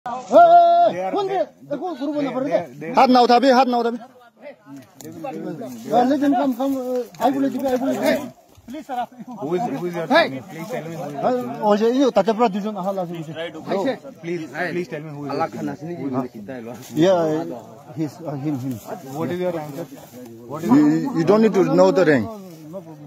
हाथ ना उठा भी let them come I will give please sir who is your please tell me oh you tata production hala please tell me who is Allah khana se yeah he's him what is your rank you don't need to know the rank no problem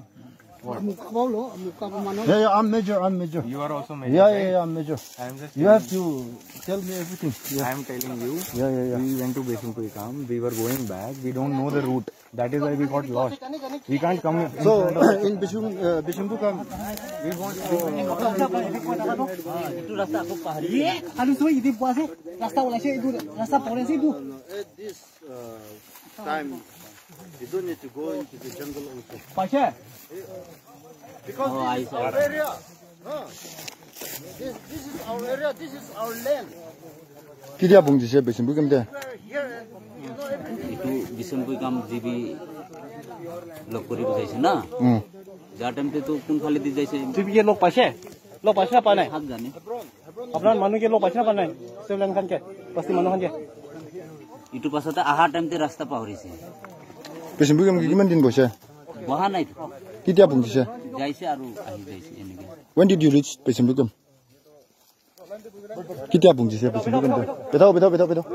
yeah, I'm major. You are also major. Yeah, I'm major. You have to tell me everything. Yeah. I am telling you. Yeah. We went to Basinpurikam. We were going back. We don't know the route. That is why we got lost. We can't come. So in Basinpurikam, we want this time. You don't need to go into the jungle also. Because this is our area. This is our area. This is our land. Kira bungji se Basinpurikam de. Itu Basinpurikam jibi lokori bujaise na. That time te to kun khali di jaise. jibi ke lok paise na pa nai. Hat jane. Apnar manu ke lok paise na pa nai. Seven khan ke. Pasti manu khan ke. Itu pasata aha time te rasta pahorise. Basinpurikam ki kiman din boise? Baha nai. Kira bungji se? Jaise aru ahi jaise enike. When did you reach Basinpurikam? Kira bungji se Basinpurikam de? Betao.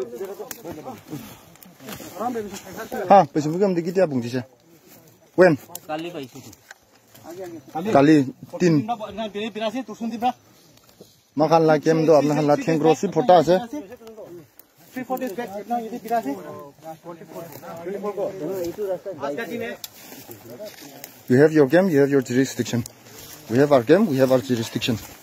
Ha, Basinpurikam de kira bungji se? When? Kali paise. Kali 3. Makan la kem do apna la thengro si phota ase. 3-4 days back now ये भी पिरा से 24 को आज का दिन है You have your game, you have your jurisdiction. We have our game, we have our jurisdiction.